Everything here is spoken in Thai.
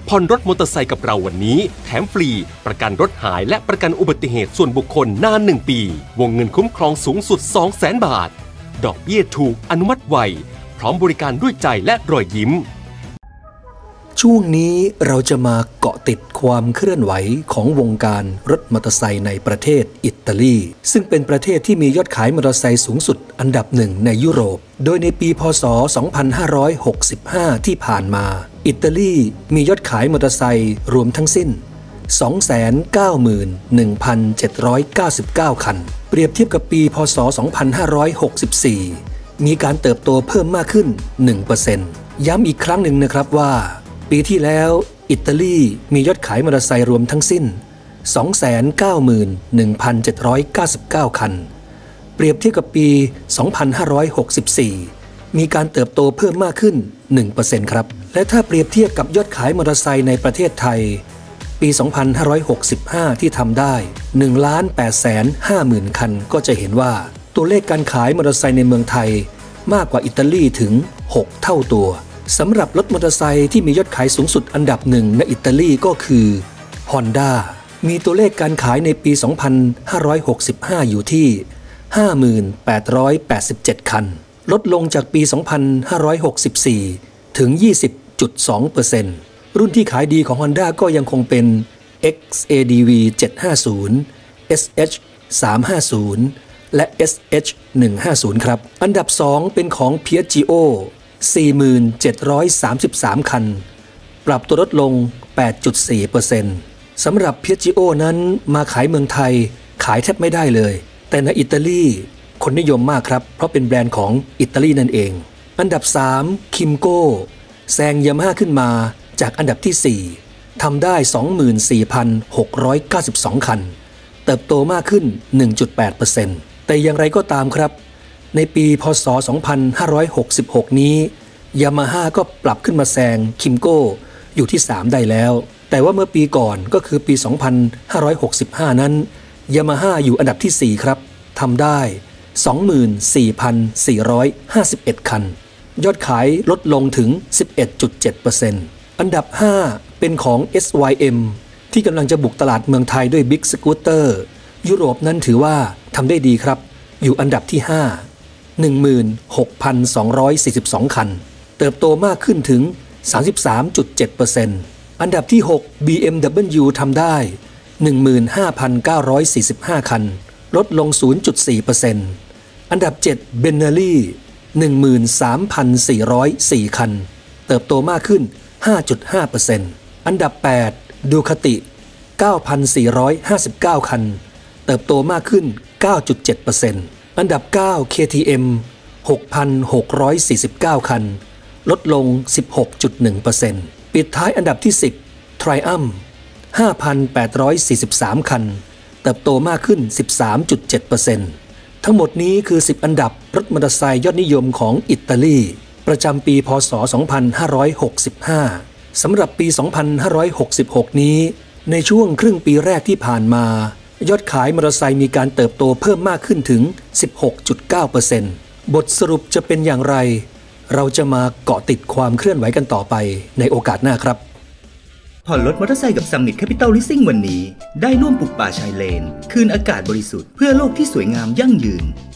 ผ่อนรถมอเตอร์ไซค์กับเราวันนี้แถมฟรีประกันรถหายและประกันอุบัติเหตุส่วนบุคคลนาน1 ปีวงเงินคุ้มครองสูงสุด 200,000 บาทดอกเบี้ยถูกอนุมัติไวพร้อมบริการด้วยใจและรอยยิ้มช่วงนี้เราจะมาเกาะติดความเคลื่อนไหวของวงการรถมอเตอร์ไซค์ในประเทศอิตาลีซึ่งเป็นประเทศที่มียอดขายมอเตอร์ไซค์สูงสุดอันดับหนึ่งในยุโรปโดยในปีพ.ศ. 2565 ที่ผ่านมาอิตาลีมียอดขายมอเตอร์ไซค์รวมทั้งสิ้น 291,799 คันเปรียบเทียบกับปีพ.ศ. 2564 มีการเติบโตเพิ่มมากขึ้น 1% ย้ำอีกครั้งหนึ่งนะครับว่าปีที่แล้วอิตาลีมียอดขายมอเตอร์ไซค์รวมทั้งสิ้น 291,799 คันเปรียบเทียบกับปี 2564 มีการเติบโตเพิ่มมากขึ้น 1% ครับและถ้าเปรียบเทียบกับยอดขายมอเตอร์ไซค์ในประเทศไทยปี 2565 ที่ทำได้ 1,850,000 คันก็จะเห็นว่าตัวเลขการขายมอเตอร์ไซค์ในเมืองไทยมากกว่าอิตาลีถึง 6 เท่าตัวสำหรับรถมอเตอร์ไซค์ที่มียอดขายสูงสุดอันดับหนึ่งในอิตาลีก็คือ Honda มีตัวเลขการขายในปี 2565 อยู่ที่ 5,887 คันลดลงจากปี 2564 ถึง 20.2% รุ่นที่ขายดีของ Honda ก็ยังคงเป็น XADV 750 SH 350 และ SH 150 ครับอันดับ 2 เป็นของ Piaggio 4,733 คันปรับตัวลดลง 8.4% สำหรับ Piaggio นั้นมาขายเมืองไทยขายแทบไม่ได้เลยแต่ในอิตาลีคนนิยมมากครับเพราะเป็นแบรนด์ของอิตาลีนั่นเองอันดับ 3 Kymco แซงยามาฮ่าขึ้นมาจากอันดับที่ 4ทำได้ 24,692 คันเติบโตมากขึ้น 1.8% แต่อย่างไรก็ตามครับในปีพ.ศ. 2566 นี้ยามาฮ่าก็ปรับขึ้นมาแซงคิมโก้อยู่ที่ 3 ได้แล้วแต่ว่าเมื่อปีก่อนก็คือปี 2565 นั้นยามาฮ่าอยู่อันดับที่ 4 ครับทำได้ 24,451 คันยอดขายลดลงถึง 11.7% อันดับ 5 เป็นของ SYM ที่กำลังจะบุกตลาดเมืองไทยด้วย Big Scooter ยุโรปนั้นถือว่าทำได้ดีครับอยู่อันดับที่ 516,242 คันเติบโตมากขึ้นถึง 33.7% อันดับที่ 6 BMW ทำได้ 15,945 คันลดลง 0.4% อันดับ 7 Benelli 13,404 คันเติบโตมากขึ้น 5.5% อันดับ 8 Ducati 9,459 คันเติบโตมากขึ้น 9.7%อันดับ 9 KTM 6,649 คันลดลง 16.1% ปิดท้ายอันดับที่ 10 Triumph 5,843 คันเติบโตมากขึ้น 13.7% ทั้งหมดนี้คือ 10 อันดับรถมอเตอร์ไซค์ยอดนิยมของอิตาลีประจำปีพ.ศ. 2565 สำหรับปี 2566 นี้ในช่วงครึ่งปีแรกที่ผ่านมายอดขายมอเตอร์ไซค์มีการเติบโตเพิ่มมากขึ้นถึง 16.9% บทสรุปจะเป็นอย่างไรเราจะมาเกาะติดความเคลื่อนไหวกันต่อไปในโอกาสหน้าครับผ่อนรถมอเตอร์ไซค์กับ Summit Capital Leasing วันนี้ได้ร่วมปลูกป่าชายเลนคืนอากาศบริสุทธิ์เพื่อโลกที่สวยงามยั่งยืน